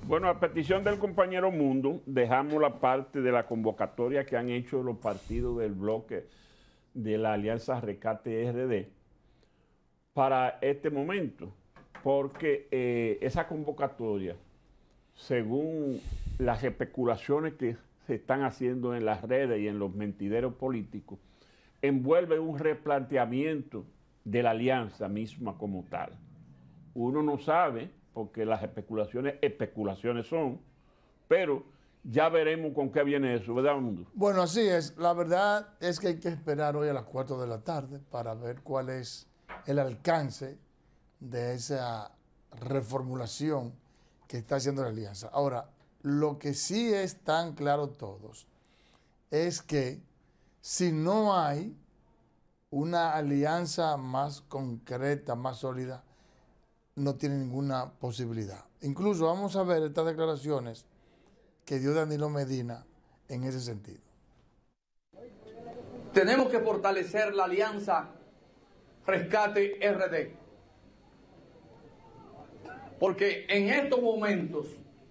Bueno, a petición del compañero Mundo, dejamos la parte de la convocatoria que han hecho los partidos del bloque de la Alianza Rescate RD para este momento, porque esa convocatoria, según las especulaciones que se están haciendo en las redes y en los mentideros políticos, envuelve un replanteamiento de la alianza misma como tal. Uno no sabe, porque las especulaciones son, pero ya veremos con qué viene eso, ¿verdad, Mundo? Bueno, así es. La verdad es que hay que esperar hoy a las 4 de la tarde para ver cuál es el alcance de esa reformulación que está haciendo la alianza. Ahora, lo que sí es tan claro todos es que si no hay una alianza más concreta, más sólida, no tiene ninguna posibilidad. Incluso vamos a ver estas declaraciones que dio Danilo Medina en ese sentido. Tenemos que fortalecer la alianza Rescate RD, porque en estos momentos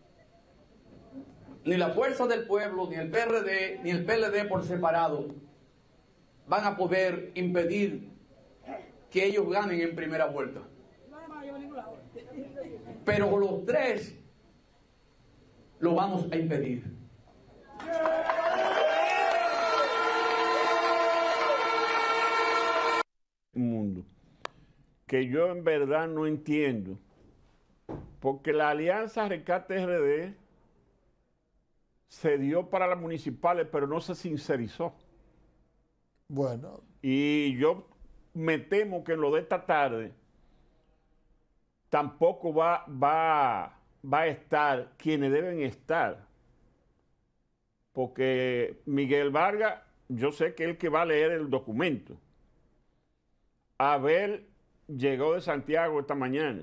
ni la Fuerza del Pueblo, ni el PRD, ni el PLD por separado van a poder impedir que ellos ganen en primera vuelta. Pero los tres lo vamos a impedir. Mundo, que yo en verdad no entiendo, porque la Alianza Rescate RD se dio para las municipales, pero no se sincerizó. Bueno. Y yo me temo que en lo de esta tarde tampoco va a estar quienes deben estar. Porque Miguel Vargas, yo sé que es el que va a leer el documento. Abel llegó de Santiago esta mañana.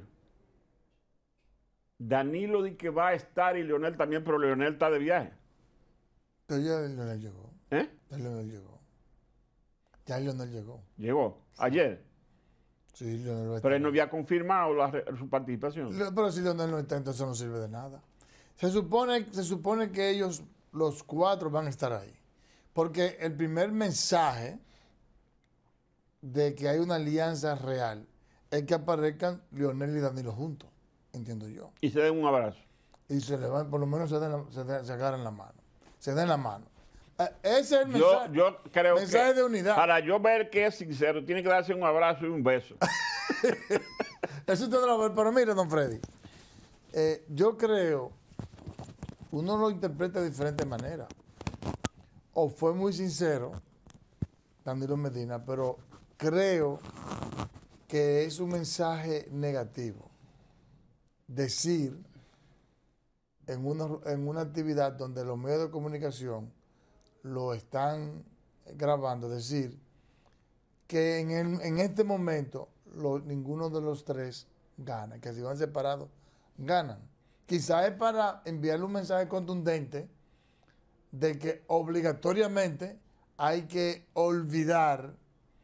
Danilo dice que va a estar y Leonel también, pero Leonel está de viaje. Pero ya Leonel llegó. ¿Eh? Ya Leonel llegó. Ya Leonel llegó. Llegó. Ayer. Sí, Leonel va a estar. Pero él no había confirmado su participación. Pero si Leonel no está, entonces no sirve de nada. Se supone que ellos, los cuatro, van a estar ahí. Porque el primer mensaje de que hay una alianza real es que aparezcan Leonel y Danilo juntos, entiendo yo. Y se den un abrazo. Y se le van, por lo menos se agarran la mano. Se den la mano. Ese es el mensaje, yo creo mensaje que de unidad. Para yo ver que es sincero, tiene que darse un abrazo y un beso. Eso usted no lo ve, pero mire, don Freddy, yo creo, uno lo interpreta de diferentes maneras. O fue muy sincero, Danilo Medina, pero creo que es un mensaje negativo. Decir en una actividad donde los medios de comunicación lo están grabando, decir que en este momento ninguno de los tres gana, que si van separados, ganan. Quizás es para enviarle un mensaje contundente de que obligatoriamente hay que olvidar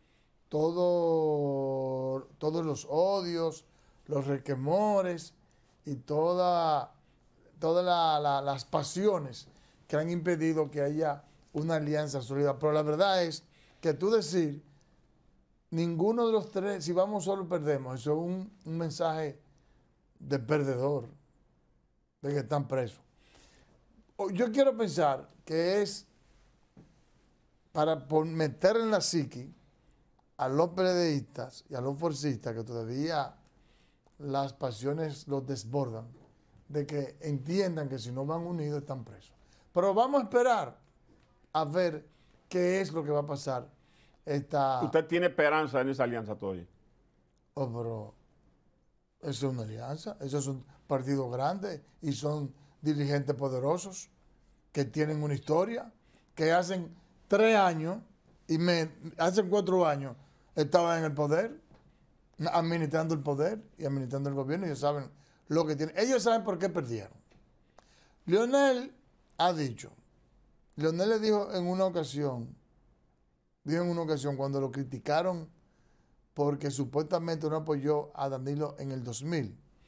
todos los odios, los requemores y todas las pasiones que han impedido que haya una alianza sólida. Pero la verdad es que tú decir, ninguno de los tres, si vamos solo perdemos, eso es un mensaje de perdedor, de que están presos. Yo quiero pensar que es para meter en la psiqui a los PLDistas y a los forcistas que todavía las pasiones los desbordan, de que entiendan que si no van unidos están presos. Pero vamos a esperar a ver qué es lo que va a pasar. ¿Usted tiene esperanza en esa alianza todavía? Oh, pero eso es una alianza, eso es un partido grande y son dirigentes poderosos que tienen una historia, que hacen 3 años y hacen 4 años estaban en el poder, administrando el poder y administrando el gobierno. Ellos saben lo que tienen. Ellos saben por qué perdieron. Leonel ha dicho, Leonel le dijo en una ocasión cuando lo criticaron porque supuestamente no apoyó a Danilo en el 2000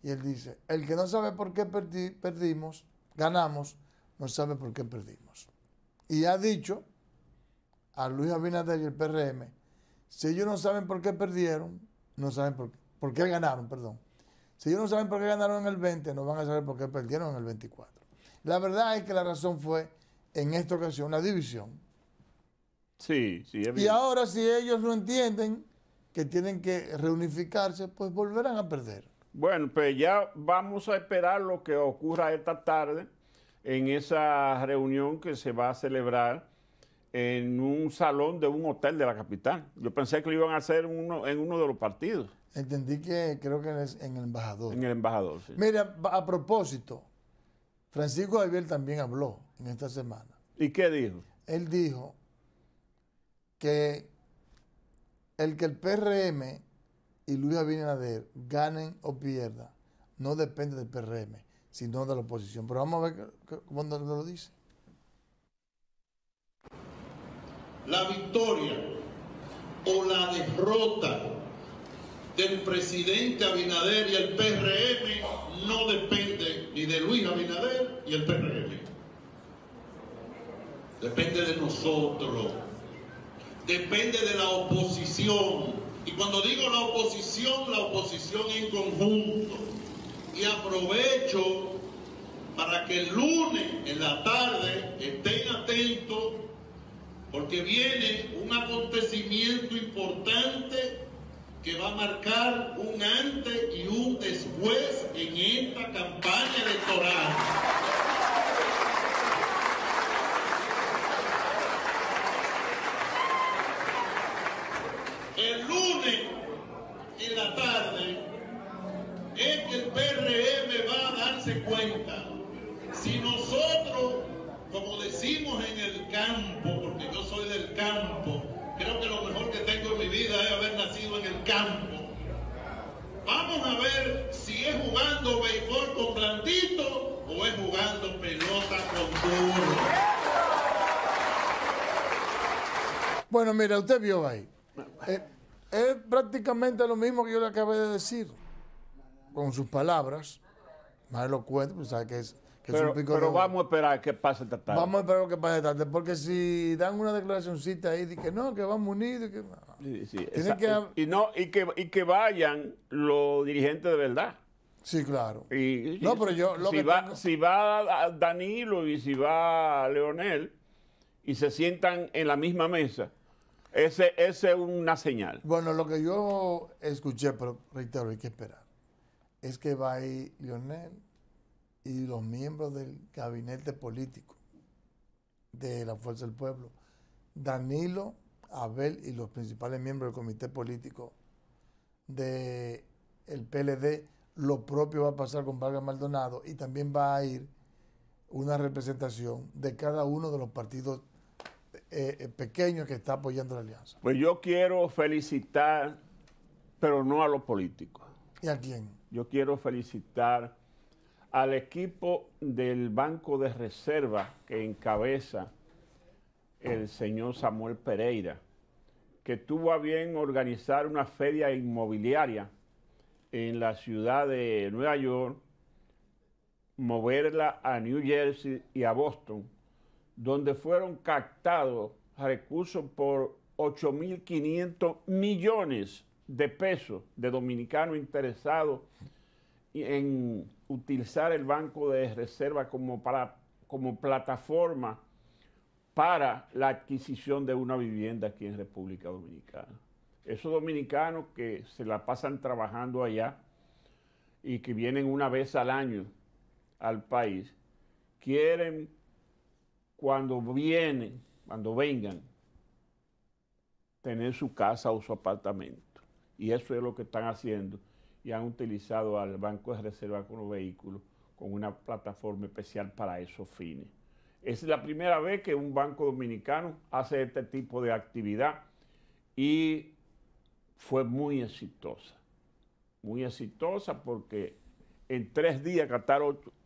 Y él dice, el que no sabe por qué perdimos, ganamos, no sabe por qué perdimos. Y ha dicho a Luis Abinader y el PRM, si ellos no saben por qué perdieron, no saben por qué ganaron, perdón. Si ellos no saben por qué ganaron en el 20, no van a saber por qué perdieron en el 24. La verdad es que la razón fue, en esta ocasión, la división. Sí, sí. Y ahora, si ellos no entienden que tienen que reunificarse, pues volverán a perder. Bueno, pues ya vamos a esperar lo que ocurra esta tarde en esa reunión que se va a celebrar en un salón de un hotel de la capital. Yo pensé que lo iban a hacer en uno de los partidos. Entendí que creo que es en el Embajador. En el Embajador, sí. Mira, a propósito, Francisco Javier también habló en esta semana. ¿Y qué dijo? Él dijo que el PRM y Luis Abinader ganen o pierdan no depende del PRM, sino de la oposición. Pero vamos a ver cómo lo dice. La victoria o la derrota del presidente Abinader y el PRM no depende ni de Luis Abinader y el PRM. Depende de nosotros. Depende de la oposición. Y cuando digo la oposición en conjunto. Y aprovecho para que el lunes en la tarde estén atentos porque viene un acontecimiento importante que va a marcar un antes y un después en esta campaña electoral. El lunes en la tarde es que el PRM va a darse cuenta si nosotros, como decimos en el campo, porque yo soy del campo, creo que lo mejor que tengo en mi vida es haber nacido en el campo. Vamos a ver si es jugando béisbol con blandito o es jugando pelota con duro. Bueno, mira, usted vio ahí. Es prácticamente lo mismo que yo le acabé de decir, con sus palabras, más elocuente, pues sabe que es un pico. Pero vamos a esperar qué pasa esta tarde. Vamos a esperar lo que pase esta tarde, porque si dan una declaracióncita ahí de que no, que vamos unidos, que no. Sí, y que vayan los dirigentes de verdad. Sí, claro. No, pero yo si va Danilo y si va Leonel y se sientan en la misma mesa, ese es una señal. Bueno, lo que yo escuché, pero reitero, hay que esperar, es que va a ir Leonel y los miembros del gabinete político de la Fuerza del Pueblo, Danilo, Abel y los principales miembros del comité político del PLD. Lo propio va a pasar con Vargas Maldonado y también va a ir una representación de cada uno de los partidos pequeños que está apoyando la alianza. Pues yo quiero felicitar, pero no a los políticos. ¿Y a quién? Yo quiero felicitar al equipo del Banco de Reserva que encabeza el señor Samuel Pereira, que tuvo a bien organizar una feria inmobiliaria en la ciudad de Nueva York, moverla a New Jersey y a Boston, donde fueron captados recursos por 8.500 millones de pesos de dominicanos interesados en utilizar el Banco de Reserva como plataforma para la adquisición de una vivienda aquí en República Dominicana. Esos dominicanos que se la pasan trabajando allá y que vienen una vez al año al país, quieren cuando vengan, tener su casa o su apartamento. Y eso es lo que están haciendo. Y han utilizado al Banco de Reserva con los vehículos con una plataforma especial para esos fines. Es la primera vez que un banco dominicano hace este tipo de actividad y fue muy exitosa. Muy exitosa porque en 3 días captar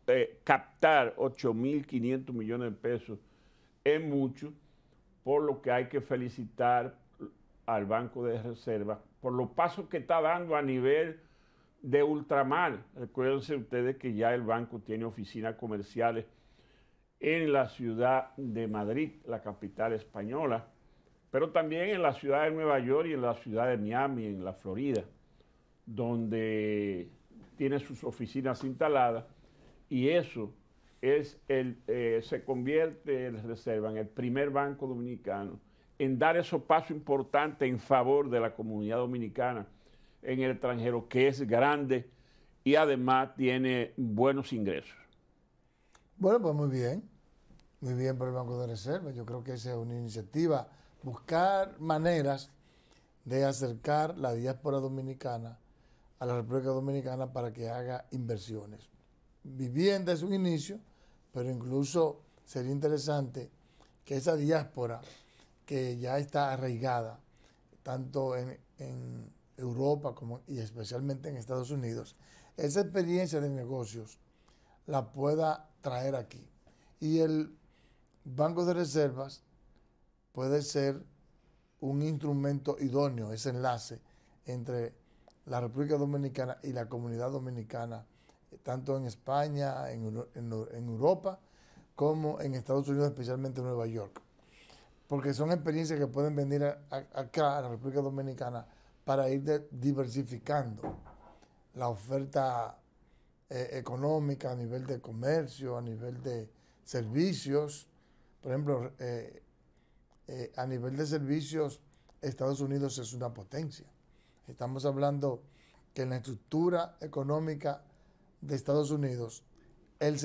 8.500 millones de pesos es mucho, por lo que hay que felicitar al Banco de Reserva por los pasos que está dando a nivel de ultramar. Recuérdense ustedes que ya el banco tiene oficinas comerciales en la ciudad de Madrid, la capital española, pero también en la ciudad de Nueva York y en la ciudad de Miami, en la Florida, donde tiene sus oficinas instaladas, y eso es se convierte el Reserva en el primer banco dominicano en dar esos pasos importantes en favor de la comunidad dominicana en el extranjero, que es grande y además tiene buenos ingresos. Bueno, pues muy bien por el Banco de Reserva. Yo creo que esa es una iniciativa, buscar maneras de acercar la diáspora dominicana a la República Dominicana para que haga inversiones. Vivienda es un inicio, pero incluso sería interesante que esa diáspora que ya está arraigada, tanto en Europa como, y especialmente en Estados Unidos, esa experiencia de negocios la pueda traer aquí. Y el Banco de Reservas puede ser un instrumento idóneo, ese enlace entre la República Dominicana y la comunidad dominicana, tanto en España, en Europa, como en Estados Unidos, especialmente en Nueva York. Porque son experiencias que pueden venir acá a la República Dominicana para ir diversificando la oferta económica a nivel de comercio, a nivel de servicios. Por ejemplo, a nivel de servicios, Estados Unidos es una potencia. Estamos hablando que en la estructura económica de Estados Unidos, el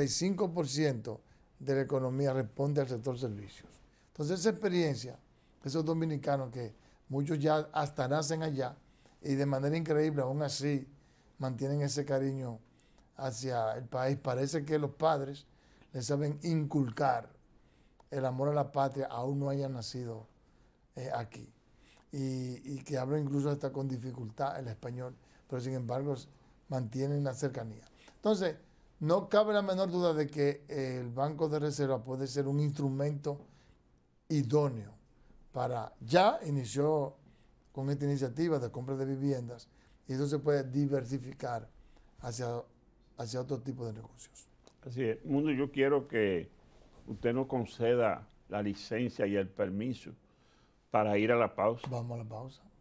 75% de la economía responde al sector servicios. Entonces, esa experiencia, esos dominicanos que muchos ya hasta nacen allá y de manera increíble, aún así, mantienen ese cariño hacia el país. Parece que los padres les saben inculcar el amor a la patria, aún no hayan nacido aquí. Y que hablan incluso hasta con dificultad el español, pero sin embargo mantienen la cercanía. Entonces, no cabe la menor duda de que el Banco de Reserva puede ser un instrumento idóneo para, ya inició con esta iniciativa de compra de viviendas, y eso se puede diversificar hacia otro tipo de negocios. Así es. Mundo, yo quiero que usted nos conceda la licencia y el permiso para ir a la pausa. Vamos a la pausa.